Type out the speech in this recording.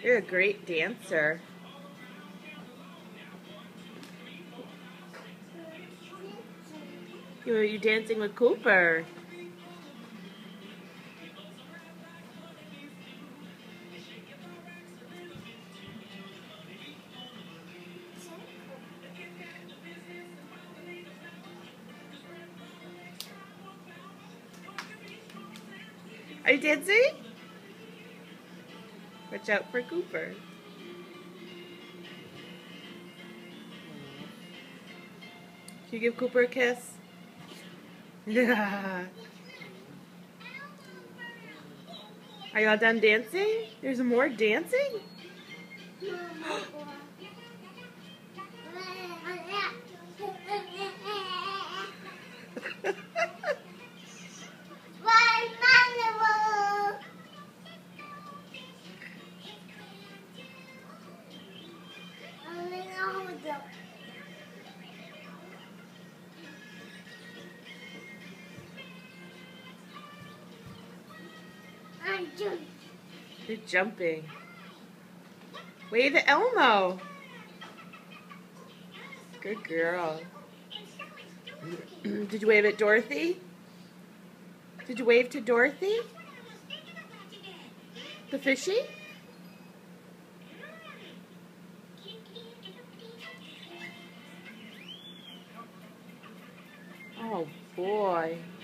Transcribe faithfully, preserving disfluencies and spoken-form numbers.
You're a great dancer. You you dancing with Cooper. Are you dancing? Watch out for Cooper. Can you give Cooper a kiss? Yeah. Are you all done dancing? There's more dancing? You're jumping. Wave at Elmo. Good girl. Did you wave at Dorothy? Did you wave to Dorothy? The fishy? Oh boy.